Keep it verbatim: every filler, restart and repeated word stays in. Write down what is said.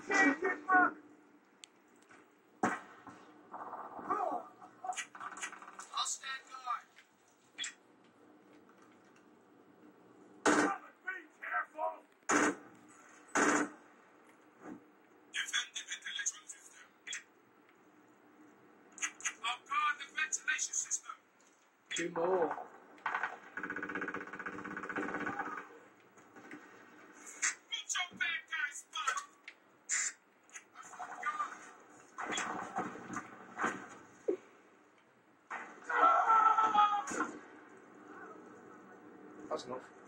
stand guard. Be careful. Defend the ventilation system. Oh God, the ventilation system. Two more. Get your bad guy spotted. That's enough.